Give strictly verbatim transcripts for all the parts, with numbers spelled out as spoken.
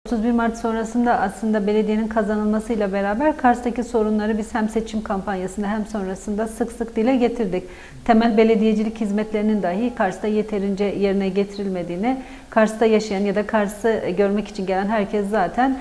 otuz bir Mart sonrasında aslında belediyenin kazanılmasıyla beraber Kars'taki sorunları biz hem seçim kampanyasında hem sonrasında sık sık dile getirdik. Temel belediyecilik hizmetlerinin dahi Kars'ta yeterince yerine getirilmediğini, Kars'ta yaşayan ya da Kars'ı görmek için gelen herkes zaten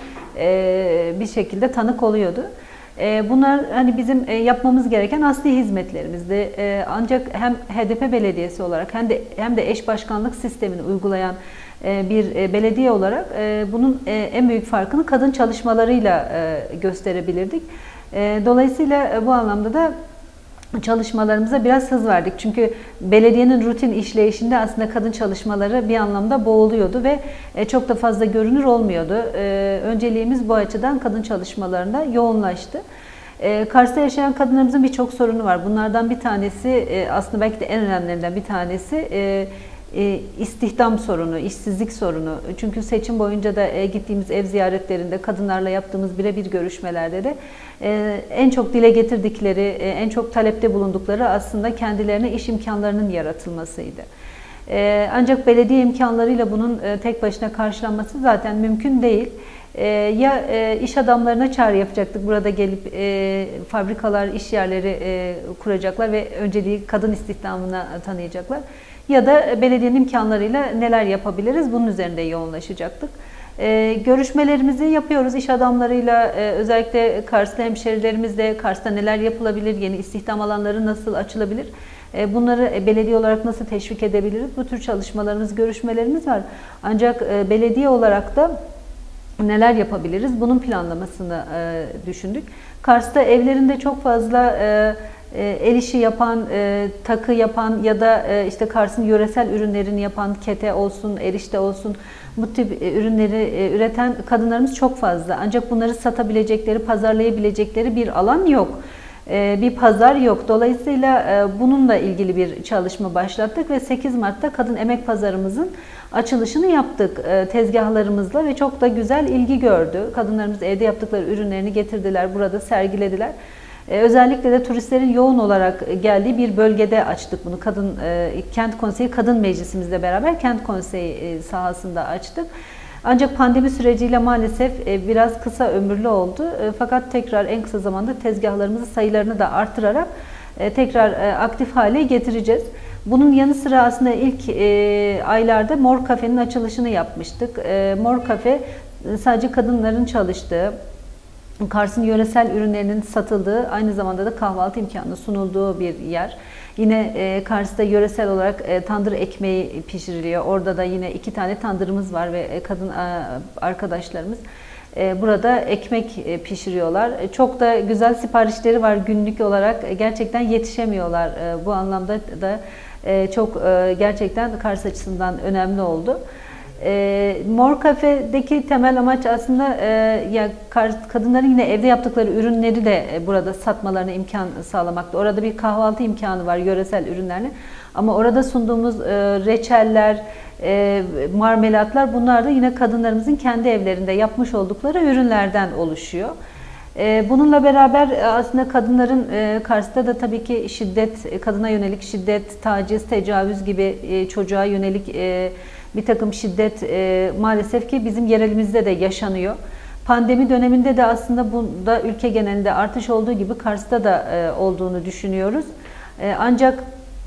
bir şekilde tanık oluyordu. Bunlar hani bizim yapmamız gereken asli hizmetlerimizdi. Ancak hem H D P belediyesi olarak hem de hem de eş başkanlık sistemini uygulayan bir belediye olarak bunun en büyük farkını kadın çalışmalarıyla gösterebilirdik. Dolayısıyla bu anlamda da çalışmalarımıza biraz hız verdik. Çünkü belediyenin rutin işleyişinde aslında kadın çalışmaları bir anlamda boğuluyordu ve çok da fazla görünür olmuyordu. Önceliğimiz bu açıdan kadın çalışmalarında yoğunlaştı. Kars'ta yaşayan kadınlarımızın birçok sorunu var. Bunlardan bir tanesi, aslında belki de en önemlilerinden bir tanesi istihdam sorunu, işsizlik sorunu. Çünkü seçim boyunca da gittiğimiz ev ziyaretlerinde, kadınlarla yaptığımız birebir görüşmelerde de en çok dile getirdikleri, en çok talepte bulundukları aslında kendilerine iş imkanlarının yaratılmasıydı. Ancak belediye imkanlarıyla bunun tek başına karşılanması zaten mümkün değil. Ya iş adamlarına çağrı yapacaktık, burada gelip fabrikalar, iş yerleri kuracaklar ve önceliği kadın istihdamına tanıyacaklar. Ya da belediyenin imkanlarıyla neler yapabiliriz, bunun üzerinde yoğunlaşacaktık. Ee, görüşmelerimizi yapıyoruz iş adamlarıyla, e, özellikle Kars'ta hemşerilerimizle, Kars'ta neler yapılabilir, yeni istihdam alanları nasıl açılabilir, e, bunları e, belediye olarak nasıl teşvik edebiliriz, bu tür çalışmalarımız, görüşmelerimiz var. Ancak e, belediye olarak da neler yapabiliriz, bunun planlamasını e, düşündük. Kars'ta evlerinde çok fazla e, el işi yapan, takı yapan ya da işte Kars'ın yöresel ürünlerini yapan, kete olsun, erişte olsun, bu tip ürünleri üreten kadınlarımız çok fazla. Ancak bunları satabilecekleri, pazarlayabilecekleri bir alan yok. Bir pazar yok. Dolayısıyla bununla ilgili bir çalışma başlattık ve sekiz Mart'ta Kadın Emek Pazarımızın açılışını yaptık tezgahlarımızla ve çok da güzel ilgi gördü. Kadınlarımız evde yaptıkları ürünlerini getirdiler, burada sergilediler. Özellikle de turistlerin yoğun olarak geldiği bir bölgede açtık bunu. Kadın Kent Konseyi Kadın Meclisimizle beraber Kent Konseyi sahasında açtık. Ancak pandemi süreciyle maalesef biraz kısa ömürlü oldu. Fakat tekrar en kısa zamanda tezgahlarımızın sayılarını da artırarak tekrar aktif hale getireceğiz. Bunun yanı sıra aslında ilk aylarda Mor Cafe'nin açılışını yapmıştık. Mor Cafe sadece kadınların çalıştığı, Kars'ın yöresel ürünlerinin satıldığı, aynı zamanda da kahvaltı imkanı sunulduğu bir yer. Yine e, Kars'ta yöresel olarak e, tandır ekmeği pişiriliyor. Orada da yine iki tane tandırımız var ve e, kadın e, arkadaşlarımız e, burada ekmek e, pişiriyorlar. E, çok da güzel siparişleri var günlük olarak. E, gerçekten yetişemiyorlar. E, bu anlamda da e, çok e, gerçekten Kars açısından önemli oldu. E, Mor Cafe'deki temel amaç aslında e, ya kadınların yine evde yaptıkları ürünleri de e, burada satmalarına imkan sağlamakta. Orada bir kahvaltı imkanı var yöresel ürünlerle. Ama orada sunduğumuz e, reçeller, e, marmelatlar, bunlar da yine kadınlarımızın kendi evlerinde yapmış oldukları ürünlerden oluşuyor. E, bununla beraber aslında kadınların e, Kars'ta da tabii ki şiddet, kadına yönelik şiddet, taciz, tecavüz gibi e, çocuğa yönelik e, bir takım şiddet e, maalesef ki bizim yerelimizde de yaşanıyor. Pandemi döneminde de aslında bunda ülke genelinde artış olduğu gibi Kars'ta da e, olduğunu düşünüyoruz. E, ancak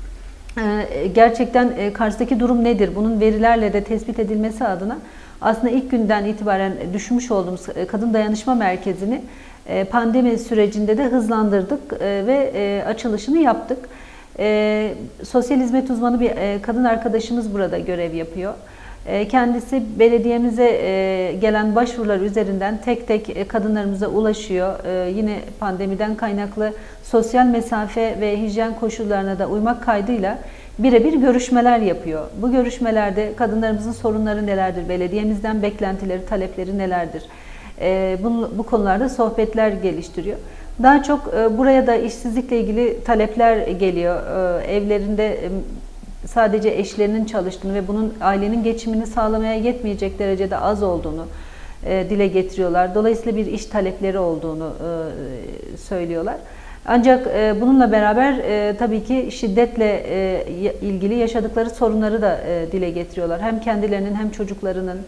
e, gerçekten e, Kars'taki durum nedir? Bunun verilerle de tespit edilmesi adına aslında ilk günden itibaren düşünmüş olduğumuz Kadın Dayanışma Merkezi'ni e, pandemi sürecinde de hızlandırdık e, ve e, açılışını yaptık. E, sosyal hizmet uzmanı bir e, kadın arkadaşımız burada görev yapıyor. E, kendisi belediyemize e, gelen başvurular üzerinden tek tek e, kadınlarımıza ulaşıyor. E, yine pandemiden kaynaklı sosyal mesafe ve hijyen koşullarına da uymak kaydıyla birebir görüşmeler yapıyor. Bu görüşmelerde kadınlarımızın sorunları nelerdir, belediyemizden beklentileri, talepleri nelerdir? E, bu, bu konularda sohbetler geliştiriyor. Daha çok buraya da işsizlikle ilgili talepler geliyor. Evlerinde sadece eşlerinin çalıştığını ve bunun ailenin geçimini sağlamaya yetmeyecek derecede az olduğunu dile getiriyorlar. Dolayısıyla bir iş talepleri olduğunu söylüyorlar. Ancak bununla beraber tabii ki şiddetle ilgili yaşadıkları sorunları da dile getiriyorlar. Hem kendilerinin hem çocuklarının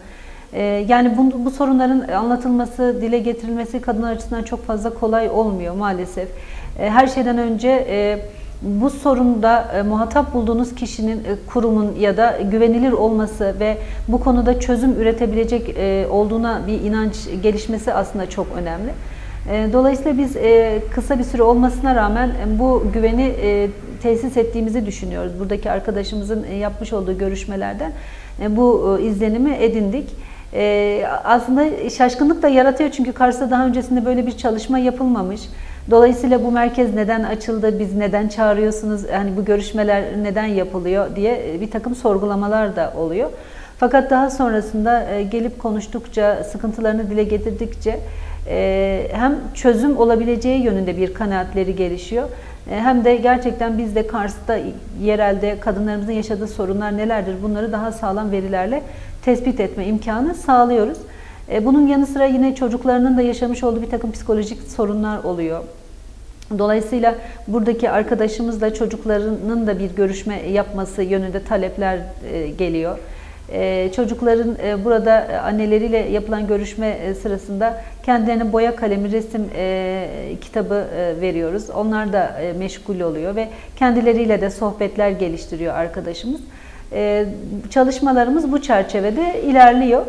Yani bu, bu sorunların anlatılması, dile getirilmesi kadınlar açısından çok fazla kolay olmuyor maalesef. Her şeyden önce bu sorunda muhatap bulduğunuz kişinin, kurumun ya da güvenilir olması ve bu konuda çözüm üretebilecek olduğuna bir inanç gelişmesi aslında çok önemli. Dolayısıyla biz kısa bir süre olmasına rağmen bu güveni tesis ettiğimizi düşünüyoruz. Buradaki arkadaşımızın yapmış olduğu görüşmelerden bu izlenimi edindik. Aslında şaşkınlık da yaratıyor çünkü Kars'ta daha öncesinde böyle bir çalışma yapılmamış. Dolayısıyla bu merkez neden açıldı, biz neden çağırıyorsunuz, hani bu görüşmeler neden yapılıyor diye bir takım sorgulamalar da oluyor. Fakat daha sonrasında gelip konuştukça, sıkıntılarını dile getirdikçe hem çözüm olabileceği yönünde bir kanaatleri gelişiyor. Hem de gerçekten biz de Kars'ta, yerelde kadınlarımızın yaşadığı sorunlar nelerdir bunları daha sağlam verilerle tespit etme imkanı sağlıyoruz. Bunun yanı sıra yine çocuklarının da yaşamış olduğu bir takım psikolojik sorunlar oluyor. Dolayısıyla buradaki arkadaşımızla çocuklarının da bir görüşme yapması yönünde talepler geliyor. Çocukların burada anneleriyle yapılan görüşme sırasında kendilerine boya kalemi, resim kitabı veriyoruz. Onlar da meşgul oluyor ve kendileriyle de sohbetler geliştiriyor arkadaşımız. Çalışmalarımız bu çerçevede ilerliyor.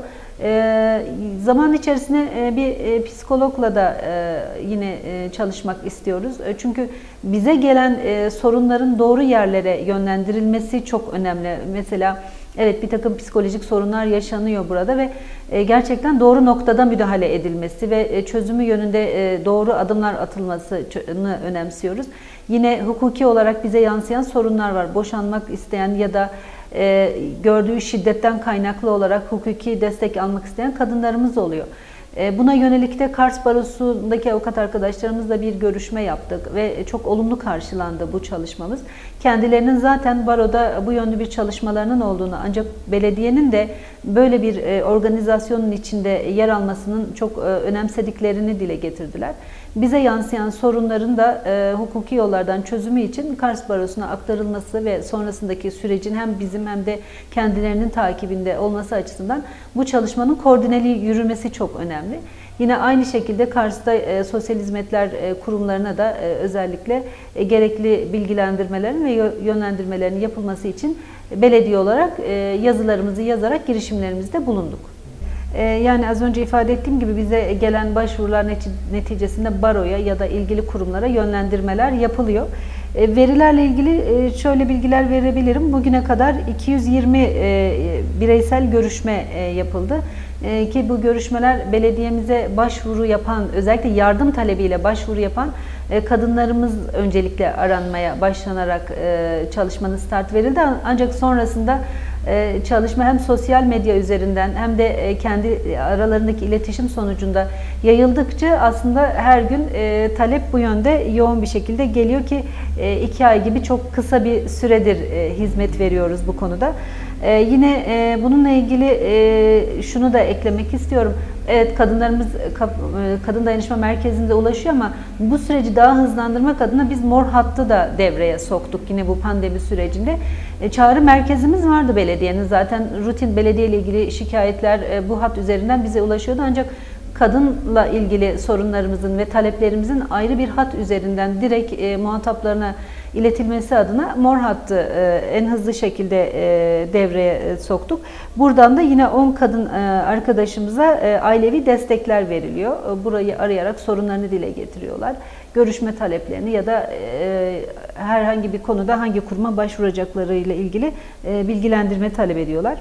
Zaman içerisinde bir psikologla da yine çalışmak istiyoruz. Çünkü bize gelen sorunların doğru yerlere yönlendirilmesi çok önemli. Mesela evet bir takım psikolojik sorunlar yaşanıyor burada ve gerçekten doğru noktada müdahale edilmesi ve çözümü yönünde doğru adımlar atılmasını önemsiyoruz. Yine hukuki olarak bize yansıyan sorunlar var. Boşanmak isteyen ya da gördüğü şiddetten kaynaklı olarak hukuki destek almak isteyen kadınlarımız oluyor. Buna yönelik de Kars Barosu'ndaki avukat arkadaşlarımızla bir görüşme yaptık ve çok olumlu karşılandı bu çalışmamız. Kendilerinin zaten baroda bu yönlü bir çalışmalarının olduğunu ancak belediyenin de böyle bir organizasyonun içinde yer almasının çok önemsediklerini dile getirdiler. Bize yansıyan sorunların da e, hukuki yollardan çözümü için Kars Barosu'na aktarılması ve sonrasındaki sürecin hem bizim hem de kendilerinin takibinde olması açısından bu çalışmanın koordineli yürümesi çok önemli. Yine aynı şekilde Kars'ta e, sosyal hizmetler e, kurumlarına da e, özellikle e, gerekli bilgilendirmelerin ve yönlendirmelerin yapılması için belediye olarak e, yazılarımızı yazarak girişimlerimizde bulunduk. Yani az önce ifade ettiğim gibi bize gelen başvurular neticesinde baroya ya da ilgili kurumlara yönlendirmeler yapılıyor. Verilerle ilgili şöyle bilgiler verebilirim. Bugüne kadar iki yüz yirmi bireysel görüşme yapıldı. Ki bu görüşmeler belediyemize başvuru yapan, özellikle yardım talebiyle başvuru yapan kadınlarımız öncelikle aranmaya başlanarak çalışmanın start verildi. Ancak sonrasında çalışma hem sosyal medya üzerinden hem de kendi aralarındaki iletişim sonucunda yayıldıkça aslında her gün talep bu yönde yoğun bir şekilde geliyor ki iki ay gibi çok kısa bir süredir hizmet veriyoruz bu konuda. Yine bununla ilgili şunu da eklemek istiyorum. Evet, kadınlarımız kadın dayanışma merkezinde ulaşıyor ama bu süreci daha hızlandırmak adına biz mor hattı da devreye soktuk yine bu pandemi sürecinde. Çağrı merkezimiz vardı belediyenin, zaten rutin belediye ile ilgili şikayetler bu hat üzerinden bize ulaşıyordu ancak kadınla ilgili sorunlarımızın ve taleplerimizin ayrı bir hat üzerinden direkt e, muhataplarına iletilmesi adına mor hattı e, en hızlı şekilde e, devreye e, soktuk. Buradan da yine on kadın e, arkadaşımıza e, ailevi destekler veriliyor. E, burayı arayarak sorunlarını dile getiriyorlar. Görüşme taleplerini ya da e, herhangi bir konuda hangi kuruma başvuracakları ile ilgili e, bilgilendirme talep ediyorlar.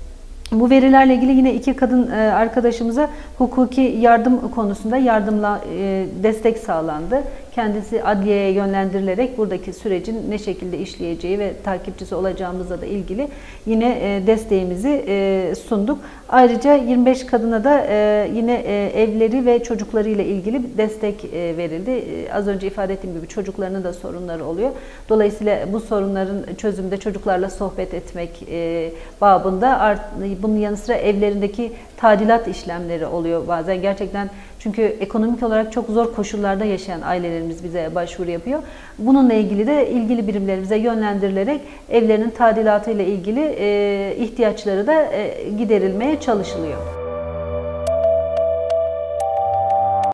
Bu verilerle ilgili yine iki kadın arkadaşımıza hukuki yardım konusunda yardımla destek sağlandı. Kendisi adliyeye yönlendirilerek buradaki sürecin ne şekilde işleyeceği ve takipçisi olacağımızla da ilgili yine desteğimizi sunduk. Ayrıca yirmi beş kadına da yine evleri ve çocuklarıyla ilgili destek verildi. Az önce ifade ettiğim gibi çocuklarının da sorunları oluyor. Dolayısıyla bu sorunların çözümünde çocuklarla sohbet etmek babında, bunun yanı sıra evlerindeki tadilat işlemleri oluyor bazen. Gerçekten çünkü ekonomik olarak çok zor koşullarda yaşayan ailelerimiz bize başvuru yapıyor. Bununla ilgili de ilgili birimlerimize yönlendirilerek evlerinin tadilatı ile ilgili ihtiyaçları da giderilmeye çalışılıyor.